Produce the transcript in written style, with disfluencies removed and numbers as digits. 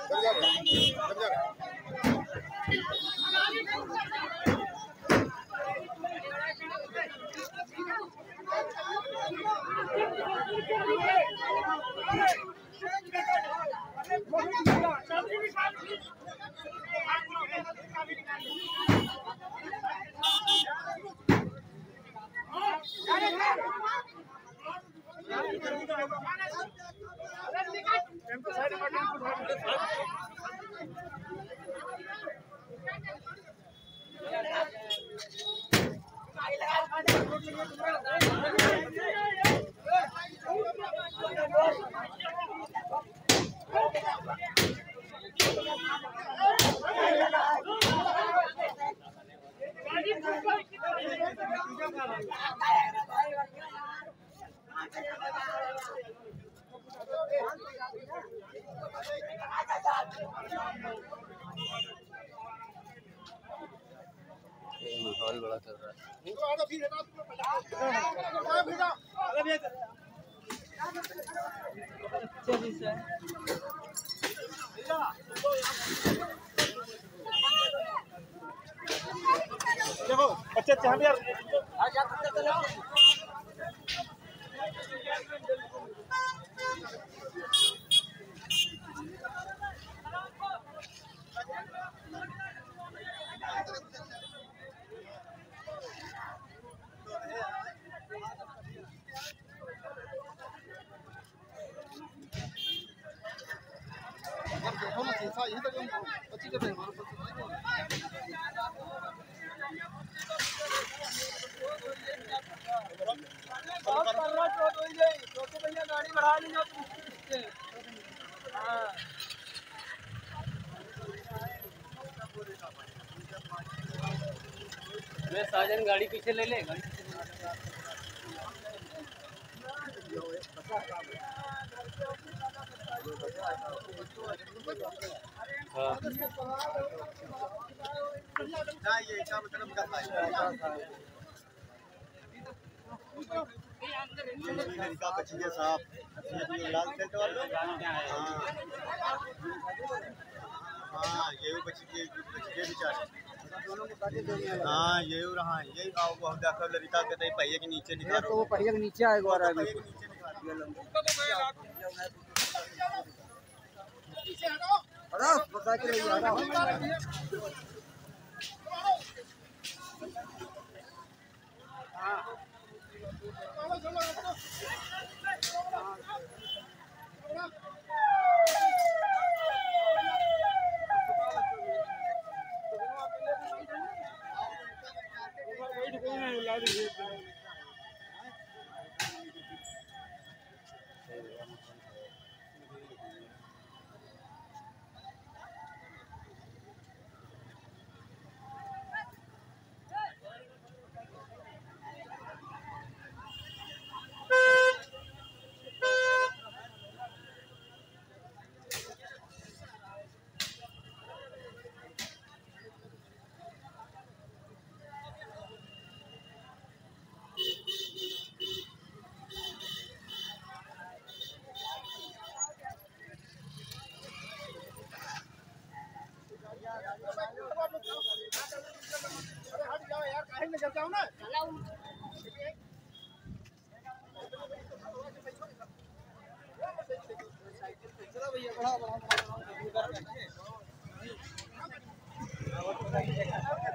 माहौल बड़ा चल रहा है। देखो अच्छे अच्छे हम यार देखो ना शीशा यही तक अच्छी जगह है बहुत कर रहा छोटे भैया गाड़ी बढ़ा ली जाओ मैं साजन गाड़ी पीछे ले ले गाड़ी हाँ ये क्या मतलब करना है का बचिए साहब लाल सेट वाले हाँ ये बचिए बेचारे हाँ ये रहा यही वो देखो लड़का के पहिए के नीचे निकालो तो वो पहिए के नीचे आएगा और आगे के नीचे निकालो अरे बता के भैया